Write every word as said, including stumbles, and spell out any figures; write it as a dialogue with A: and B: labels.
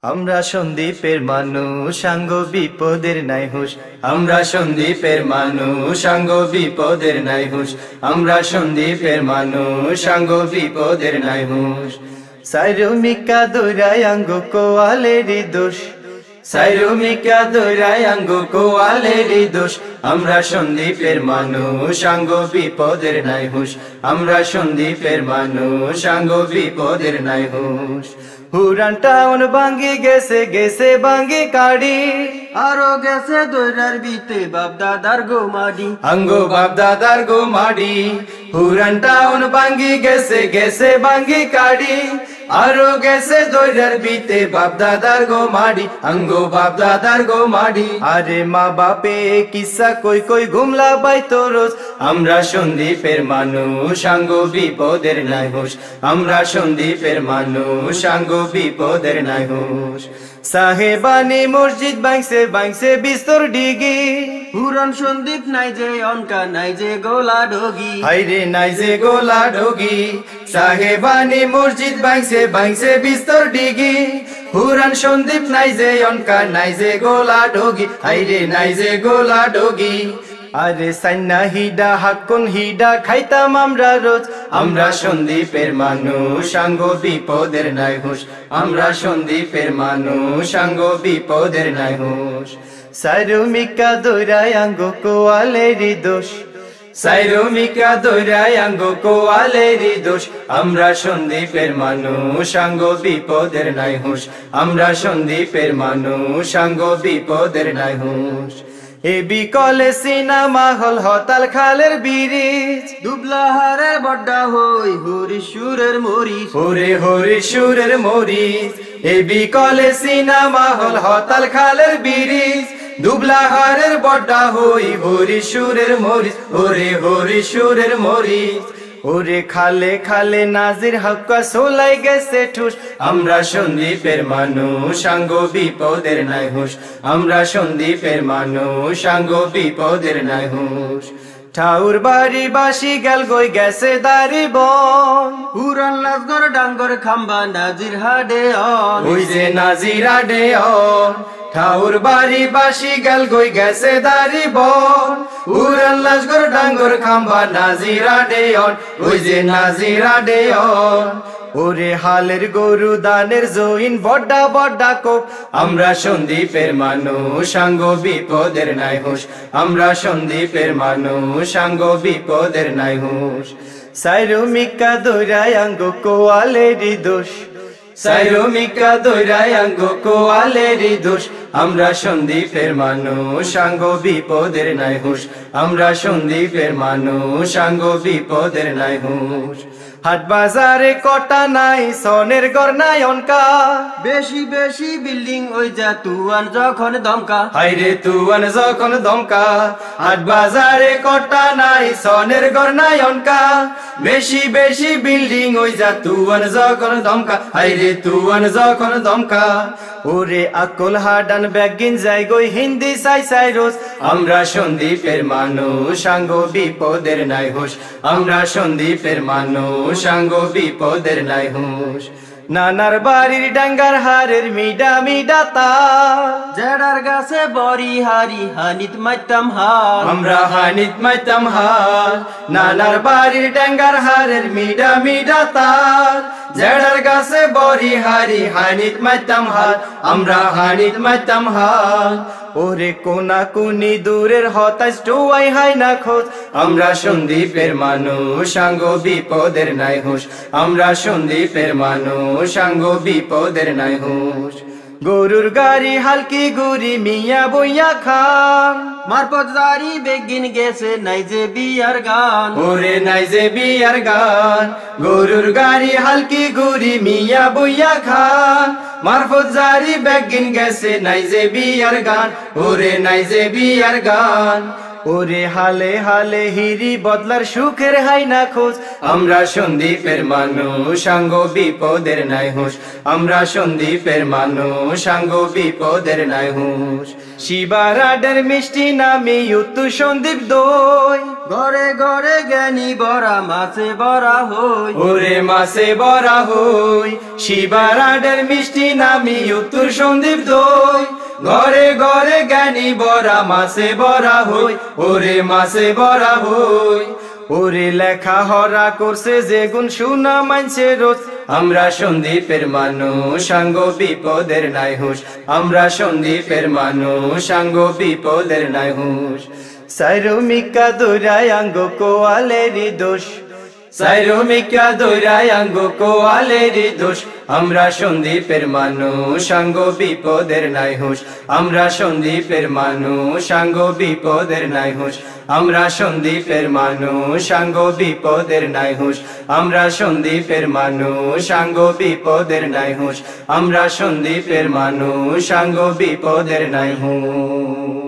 A: আমরা সন্দীপের মানুষ সাঙ্গ বিপদের নাই হুঁশ আমরা সন্দীপের মানুষ সাঙ্গ বিপদের নাই হুঁশ আমরা সন্দীপের মানুষ সাঙ্গ বিপদের নাই হুঁশ সাইরুমিকা দৌড়ায় আঙ্গ কোয়ালেরই দোষ সাইরুমিকা দৌড়ায় আঙ্গ কোয়ালেরই দোষ আমরা সন্দীপের মানুষ সাঙ্গ বিপদের নাই হুঁশ আমরা সন্দীপের মানুষ সাঙ্গ বিপদের নাই হুঁশ হুরান টাউন ভাঙ্গি গেছে গেছে ভাঙ্গি কাড়ি
B: আরো গেছে দৈরার বিতে বাপ দাদার গো মাডি
A: আঙ্গো বাপ দাদার গো মাডি হুরান টাউন ভাঙ্গি গেছে গেছে ভাঙ্গি কাড়ি আরো গেছে দৈরার বিতে বাপ দাদার গো মাডি আঙ্গো বাপ দাদার গো মাডি আরে মা বাপে কিসা কই কই ঘুমলা বাই তোরস আমরা সন্দীপের মানুষ সাঙ্গ বিপদের নাই হুঁশ আমরা সন্দীপের মানুষ সাঙ্গ বিপদের নাই হুঁশ সাহেবানি মসজিদ ভাঙছে ভাঙছে বিস্তর ডিগি
B: পুরান সন্দীপ নাই যে অনকা নাই যে গোলা ডগি
A: হাইরে নাই যে গোলা ডগি সাহেবানি মসজিদ ভাঙছে ভাঙছে বিস্তর ডিগি পুরান সন্দীপ নাই যে অনকা নাই যে গোলা ডগি হাইরে নাই যে গোলা ডগি আরে সাইনা হিডা হাক্কুন হিডা খাইতাম আমরা রোজ আমরা সন্দীপের মানুষ সাঙ্গ বিপদের নাই হুঁশ আমরা সন্দীপের মানুষ সাঙ্গ বিপদের নাই হুঁশ সাইরুমিকা দৌড়ায় আঙ্গ কোয়ালেরই দোষ সাইরুমিকা দৌড়ায় আঙ্গ কোয়ালেরই দোষ আমরা সন্দীপের মানুষ সাঙ্গ বিপদের নাই হুঁশ আমরা সন্দীপের মানুষ সাঙ্গ বিপদের নাই হুঁশ এ বিকলে সিনেমা হল হতাল খালের ব্রিজ
B: দুবলাহারের বড্ডা হই হরিশুরের মরিচ
A: ওরে হরিশুরের মরিচ এ বিকলে সিনেমা হল হতাল খালের ব্রিজ দুবলাহারের বড্ডা হই হরিশুরের মরিচ ওরে হরিশুরের মরিচ ওরে খালে খালে নাজির হক্কা সোলাই গেছে ঠুস আমরা সন্দীপের মানুষ সাঙ্গ বিপদের নাই হুঁশ আমরা সন্দীপের মানুষ সাঙ্গ বিপদের নাই হুঁশ ঠাউর বাড়ি বাসি গেল গই গেছে দাড়ি বন
B: পুরান লাজগর ডাঙ্গর খাম্বা নাজির হাডে অন
A: ওই যে নাজির হাডে অন ঠাউর বাড়ি বাসি গেল গই গেছে দাড়ি বন পুরান লাজগর ডাঙ্গর খাম্বা নাজির হাডে অন ওই যে নাজির হাডে অন ওরে হালের গরু দানের জইন বড্ডা বড্ডা কোপ আমরা সন্দীপের মানুষ সাঙ্গ বিপদের নাই হুঁশ আমরা সন্দীপের মানুষ সাঙ্গ বিপদের নাই হুঁশ সাইরুমিকা দৌড়ায় আঙ্গ কোয়ালেরই দোষ সাইরুমিকা দৌড়ায় আঙ্গ কোয়ালেরই দোষ আমরা সন্দীপের মানুষ সাঙ্গ বিপদের নাই হুঁশ আমরা সন্দীপের মানুষ সাঙ্গ বিপদের নাই হুঁশ হাট বাজারে কটা নাই সনের গর নাই অনকা
B: বেশি বেশি বিল্ডিং ওই যা তুয়ান যখন দমকা
A: হাইরে তুয়ান যখন দমকা হাট বাজারে কটা নাই সনের গর নাই অনকা বেশি বেশি বিল্ডিং ওই যা তুয়ান যখন দমকা হাইরে তুয়ান যখন দমকা ওরে আকল হাডান ব্যাগিন যাই গই হিন্দি সাই সাই রোজ আমরা সন্দীপের মানুষ সাঙ্গ বিপদের নাই হুঁশ আমরা সন্দীপের মানুষ সাঙ্গ বিপদের নাই হুঁশ নানার বাড়ির ডাঙ্গার হারের মিডা মিডা তা
B: জেডার গাছে বড়ি হারি হানিত মাইতাম হাল
A: আমরা হানিত মাইতাম হাল নানার বাড়ির ডাঙ্গার হারের মিডা মিডা তা জেডার গাছে বড়ি হারি হানিত মাইতাম হাল আমরা হানিত মাইতাম হাল ওরে কোনা কুনি দূরের হতাশ টুয়াই হাই না খোঁজ আমরা সন্দীপের মানুষ সাঙ্গ বিপদের নাই হুঁশ আমরা সন্দীপের মানুষ সাঙ্গ বিপদের নাই হুঁশ গরুর গাড়ি হালকি গুড়ি মিয়া বইয়া খান
B: মারপত দাড়ি বেগিন গেছে নাই যে বিয়ার গান
A: ওরে নাই যে বিয়ার গান গরুর গাড়ি হালকি গুড়ি মিয়া বইয়া খান মারফত জারি বেগিন গেছে নাই যে বিয়ার গান ওরে নাই যে বিয়ার গান ওরে হালে হালে হিরি বদলার সুখের হাই না খোঁজ আমরা সন্দীপের মানুষ সাঙ্গ বিপদের নাই হুঁশ আমরা সন্দীপের মানুষ সাঙ্গ বিপদের নাই হুঁশ শিবারাডের মিষ্টি নামি উত্তু সন্দীপ দই
B: ঘরে ঘরে জ্ঞানী বরা মাছে বরা হই
A: ওরে মাছে বরা হই শিবারাডের মিষ্টি নামি উত্তর সন্দীপ দই ঘরে ঘরে জ্ঞানী বরা মাছে বরা হই ওরে মাছে বরা হই ওরে লেখা হরা করছে যে গুণ শুনা মানছে রোজ আমরা সন্দীপের মানুষ সাঙ্গ বিপদের নাই হুঁশ আমরা সন্দীপের মানুষ সাঙ্গ বিপদের নাই হুঁশ সাইরমিকা দৌড়ায় আঙ্গ কোয়ালেরই দোষ সাইরমিকা দৌড়ায় আঙ্গ কোয়ালেরই দোষ আমরা সন্দীপের মানুষ সাঙ্গ বিপদের নাই হুঁশ আমরা সন্দীপের মানুষ সাঙ্গ বিপদের নাই হুঁশ আমরা সন্দীপের মানুষ সাঙ্গ বিপদের নাই হুঁশ আমরা সন্দীপের মানুষ সাঙ্গ বিপদের নাই হুঁশ আমরা সন্দীপের মানুষ সাঙ্গ বিপদের নাই হুঁশ।